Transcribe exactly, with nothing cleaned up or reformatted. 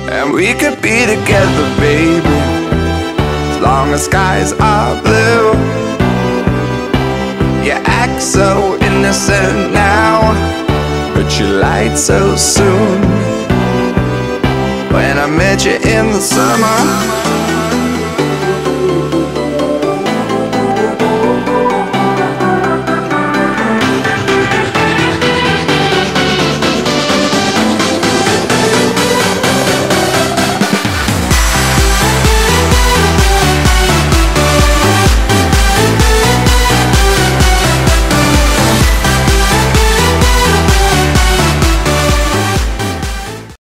and we could be together, baby, as long as skies are blue. You act so innocent now, but you lied so soon. When I met you in the summer,